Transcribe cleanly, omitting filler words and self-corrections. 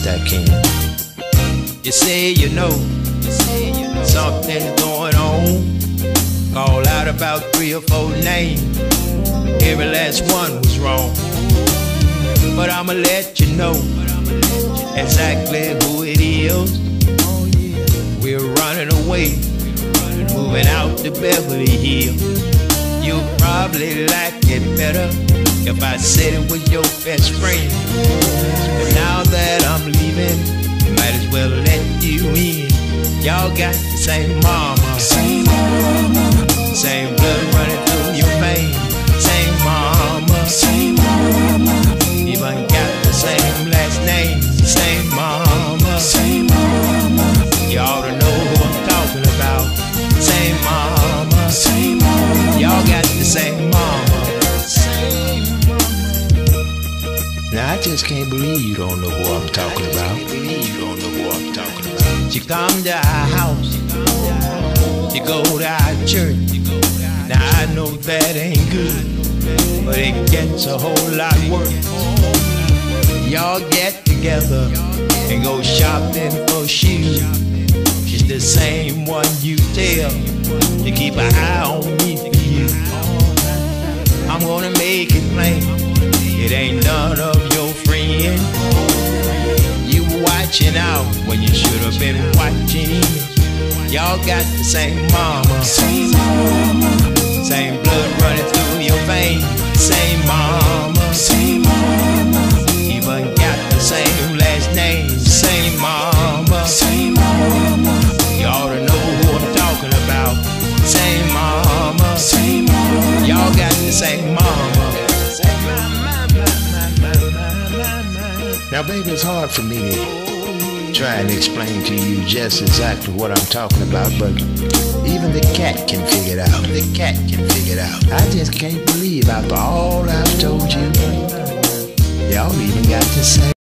I can. You say you know something's going on. Call out about 3 or 4 names. Every last one was wrong. But I'ma let you know exactly who it is. We're running away, moving out to Beverly Hills. You'll probably like it better if I said it was your best friend. But now that I'm leaving, might as well let you in. Y'all got the same mama, Same mama, same blood running through your veins. Same mama, same mama, even got the same last name. Same mama, same mama, you ought to know who I'm talking about. Same mama, same mama. y'all got the same mama. Now I just can't believe you don't know who I'm talking about. She come to our house, she go to our church. Now I know that ain't good, but it gets a whole lot worse. Y'all get together and go shopping for shoes. It's the same one you tell to keep an eye on me for you. I'm gonna make it plain, it ain't none of your friends. You watching out when you should have been watching in. Y'all got the same mama, Same mama, same blood running through your veins. Same mama, same mama, even got the same last name. Same mama, same mama, you ought to know who I'm talking about. Same mama, same mama. y'all got the same mama. Now baby, it's hard for me to try and explain to you just exactly what I'm talking about, but even the cat can figure it out. The cat can figure it out. I just can't believe after all I've told you, y'all even got the same